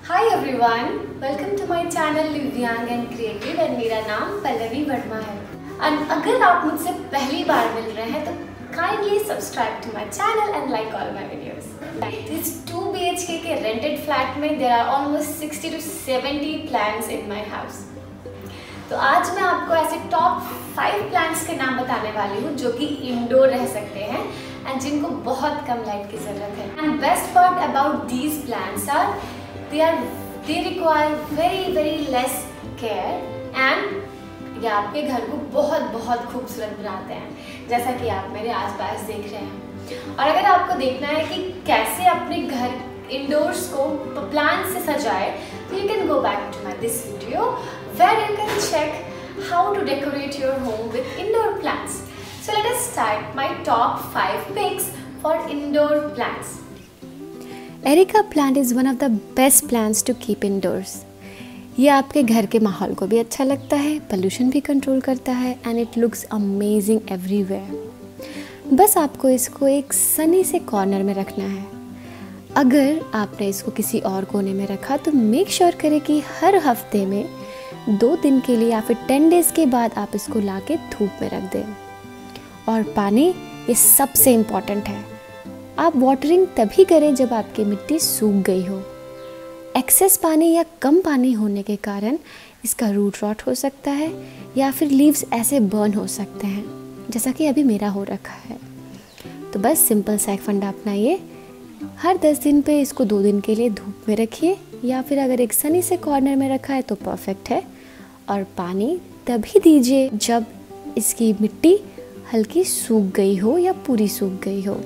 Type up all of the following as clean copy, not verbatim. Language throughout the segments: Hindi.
Hi everyone, welcome to my channel Live Young and Creative and मेरा नाम पल्लवी वर्मा है। और अगर आप मुझसे पहली बार मिल रहे हैं तो kindly subscribe to my channel and like all my videos. This 2 BHK के rented flat में there are almost 60 to 70 plants in my house. तो आज मैं आपको ऐसे टॉप 5 प्लांट्स के नाम बताने वाली हूँ जो कि इंडोर रह सकते हैं एंड जिनको बहुत कम लाइट की ज़रूरत है। And best part about these plants are they require very less care and ये आपके घर को बहुत खूबसूरत बनाते हैं, जैसा कि आप मेरे आसपास देख रहे हैं। और अगर आपको देखना है कि कैसे अपने घर इंडोर्स को प्लांट से सजाए तो you can go back to this video where you can check how to decorate your home with indoor plants. So let us start my top 5 picks for indoor plants. Areca plant is one of the best plants to keep indoors. ये आपके घर के माहौल को भी अच्छा लगता है, पोल्यूशन भी कंट्रोल करता है and it looks amazing everywhere. बस आपको इसको एक सनी से कॉर्नर में रखना है। अगर आपने इसको किसी और कोने में रखा तो मेक श्योर करें कि हर हफ्ते में 2 दिन के लिए या फिर 10 डेज़ के बाद आप इसको ला के धूप में रख दें। और पानी, ये सबसे इम्पॉर्टेंट है। आप वाटरिंग तभी करें जब आपकी मिट्टी सूख गई हो। एक्सेस पानी या कम पानी होने के कारण इसका रूट रॉट हो सकता है या फिर लीव्स ऐसे बर्न हो सकते हैं, जैसा कि अभी मेरा हो रखा है। तो बस सिंपल सा एक फंडा अपनाइए, हर 10 दिन पे इसको 2 दिन के लिए धूप में रखिए या फिर अगर एक सनी से कॉर्नर में रखा है तो परफेक्ट है। और पानी तभी दीजिए जब इसकी मिट्टी हल्की सूख गई हो या पूरी सूख गई हो।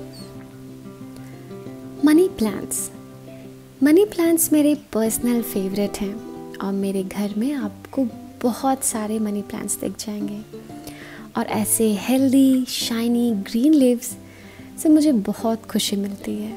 मनी प्लांट्स मेरे पर्सनल फेवरेट हैं और मेरे घर में आपको बहुत सारे मनी प्लांट्स दिख जाएंगे। और ऐसे हेल्दी शाइनी ग्रीन लीव्स से मुझे बहुत खुशी मिलती है।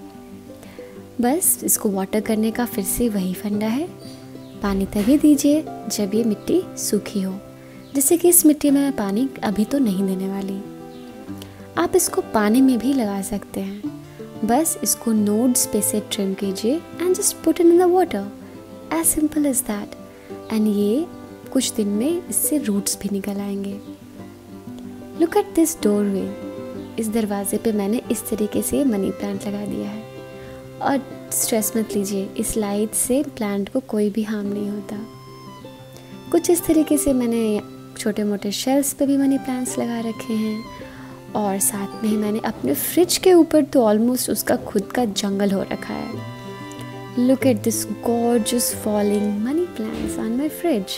बस इसको वाटर करने का फिर से वही फंडा है, पानी तभी दीजिए जब ये मिट्टी सूखी हो, जैसे कि इस मिट्टी में मैं पानी अभी तो नहीं देने वाली। आप इसको पानी में भी लगा सकते हैं, बस इसको नोड्स पे से ट्रिम कीजिए and just put it in the water, as simple as that. And ये कुछ दिन में इससे रूट्स भी निकल आएंगे। Look at this doorway. इस दरवाजे पे मैंने इस तरीके से मनी प्लांट लगा दिया है। और स्ट्रेस मत लीजिए, इस लाइट से प्लांट को कोई भी हार्म नहीं होता। कुछ इस तरीके से मैंने छोटे मोटे शेल्फ्स पे भी मनी प्लांट्स लगा रखे हैं और साथ में ही मैंने अपने फ्रिज के ऊपर तो ऑलमोस्ट उसका खुद का जंगल हो रखा है। Look at this gorgeous falling money plants on my fridge.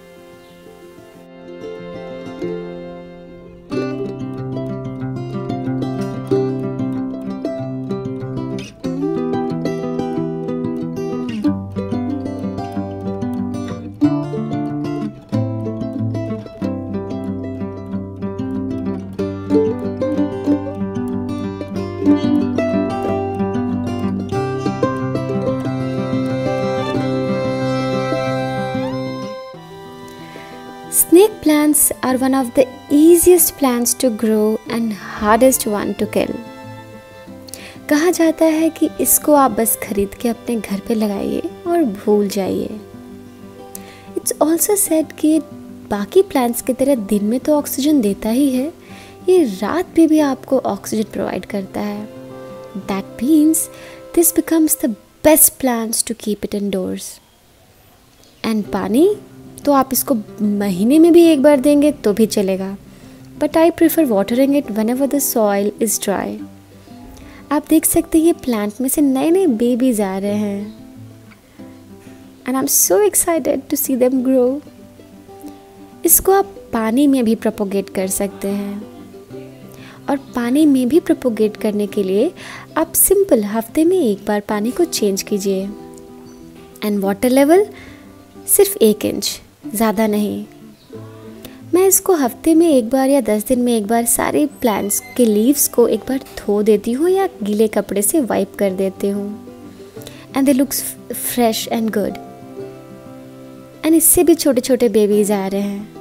Snake plants are one of the easiest plants to grow and hardest one to kill. कहा जाता है कि इसको आप बस खरीद के अपने घर पे लगाइए और भूल जाइए। It's also said कि बाकी प्लांट्स की तरह दिन में तो ऑक्सीजन देता ही है, ये रात में भी आपको ऑक्सीजन प्रोवाइड करता है। That means this becomes the best plants to keep it indoors. And पानी तो आप इसको महीने में भी एक बार देंगे तो भी चलेगा, but I prefer watering it whenever the soil is dry. आप देख सकते हैं ये प्लांट में से नए बेबीज आ रहे हैं and I am so excited to see them grow. इसको आप पानी में भी प्रोपोगेट कर सकते हैं और पानी में भी प्रोपोगेट करने के लिए आप सिंपल हफ्ते में एक बार पानी को चेंज कीजिए एंड वाटर लेवल सिर्फ 1 इंच, ज़्यादा नहीं। मैं इसको हफ्ते में एक बार या 10 दिन में एक बार सारे प्लांट्स के लीव्स को एक बार धो देती हूँ या गीले कपड़े से वाइप कर देती हूँ and they look fresh and good. And इससे भी छोटे छोटे बेबीज आ रहे हैं।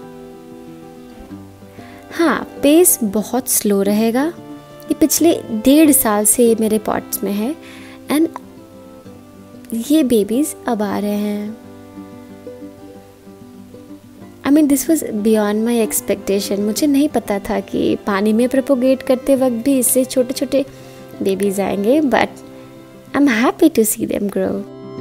हाँ, पेस बहुत स्लो रहेगा। ये पिछले 1.5 साल से मेरे पॉट्स में है एंड ये बेबीज अब आ रहे हैं। I mean this was beyond my expectation. मुझे नहीं पता था कि पानी में प्रोपोगेट करते वक्त भी इससे छोटे छोटे बेबीज आएंगे, but I am happy to see them grow.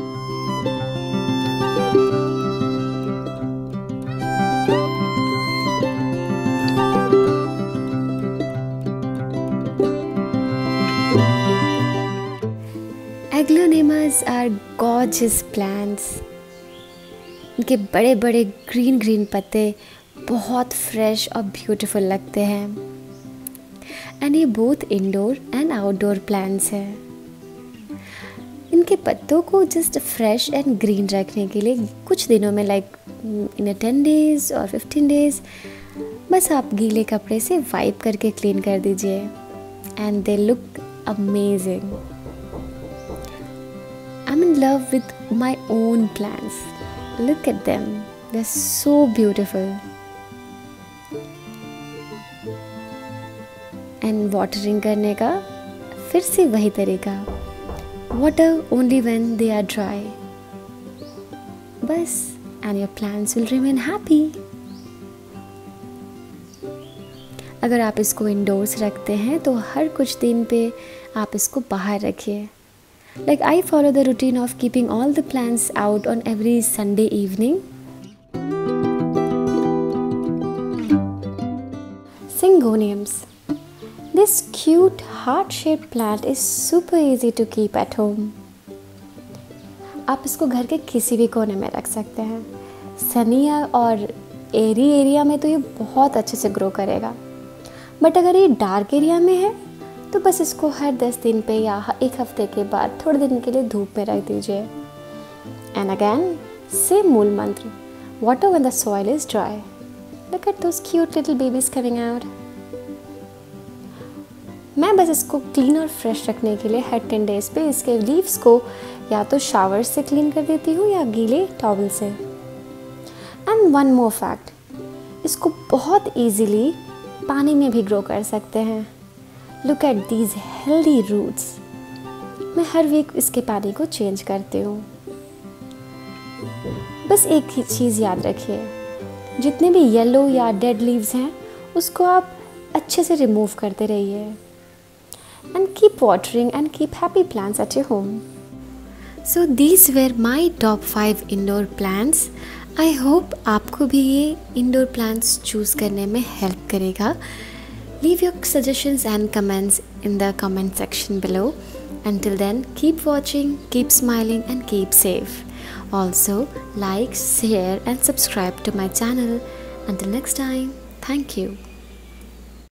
Aglaonemas are gorgeous plants. इनके बड़े बड़े ग्रीन ग्रीन पत्ते बहुत फ्रेश और ब्यूटीफुल लगते हैं। एंड ये both indoor and outdoor plants हैं। इनके पत्तों को जस्ट फ्रेश एंड ग्रीन रखने के लिए कुछ दिनों में लाइक इन 10 days और 15 days बस आप गीले कपड़े से वाइप करके क्लीन कर दीजिए and they look amazing. I'm in love with my own plants. Look at them. They're so beautiful. And watering करने का फिर से वही तरीका। Water only when they are dry. बस, and your plants will remain happy. अगर आप इसको इंडोर्स रखते हैं तो हर कुछ दिन पे आप इसको बाहर रखिए। Like I follow the routine of keeping all the plants out on every Sunday evening. Syngoniums. This cute heart-shaped plant is super easy to keep at home. आप इसको घर के किसी भी कोने में रख सकते हैं। सनी और एरी एरिया में तो ये बहुत अच्छे से ग्रो करेगा, बट अगर ये डार्क एरिया में है तो बस इसको हर 10 दिन पे या 1 हफ्ते के बाद थोड़े दिन के लिए धूप में रख दीजिए। एंड अगेन सेम मूल मंत्र, water when the soil is dry. Look at those cute little babies coming out. मैं बस इसको क्लीन और फ्रेश रखने के लिए हर 10 days पे इसके लीव्स को या तो शावर से क्लीन कर देती हूँ या गीले टॉवल से। एंड वन मोर फैक्ट, इसको बहुत ईजीली पानी में भी ग्रो कर सकते हैं। Look at these healthy roots. मैं हर वीक इसके पानी को चेंज करती हूँ। बस एक ही चीज़ याद रखिए, जितने भी येलो या डेड लीव्स हैं उसको आप अच्छे से रिमूव करते रहिए। And keep watering and keep happy plants at your home. So these were my top 5 indoor plants. I hope आपको भी ये इंडोर प्लांट्स चूज़ करने में हेल्प करेगा। Leave your suggestions and comments in the comment section below. Until then, keep watching, keep smiling and keep safe. Also, like, share and subscribe to my channel. Until next time, thank you.